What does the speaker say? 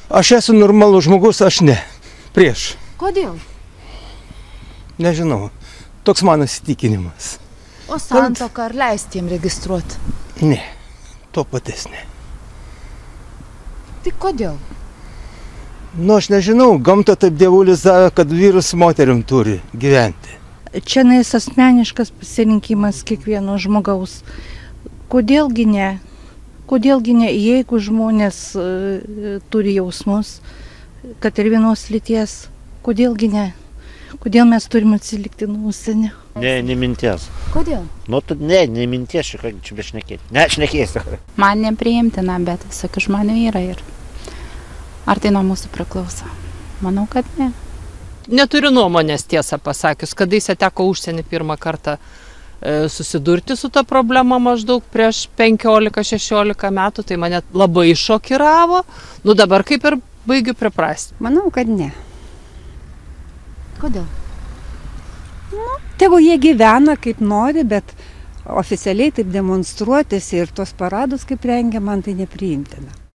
Aš esu normalus žmogus, aš ne. Prieš. Kodėl? Nežinau. Toks mano įsitikinimas. O santuoką ar leisti jiem registruoti? Ne. To paties ne. Tai kodėl? Nu, aš nežinau. Gamta taip dievulis davė, kad vyrus su moterim turi gyventi. Čia nais asmeniškas pasirinkimas kiekvieno žmogaus. Kodėlgi ne? Kodėlgi ne, jeigu žmonės turi jausmus, kad ir vienos lyties, kodėlgi ne? Kodėl mes turime atsilikti nuo užsienio? Ne minties. Kodėl? Nu, ne minties, čia bešnekėti. Ne, aš nekėsiu. Man nepriimtina, bet visokių žmonių yra ir ar tai nuo mūsų priklauso? Manau, kad ne. Neturiu nuomonės, tiesą pasakius, kadaise teko užsienį pirmą kartą susidurti su ta problema maždaug prieš 15-16 metų, tai mane labai šokiravo. Nu dabar kaip ir baigiu priprasti. Manau, kad ne. Kodėl? Tegu jie gyvena kaip nori, bet oficialiai taip demonstruotis ir tos paradus kaip rengia, man tai nepriimtina.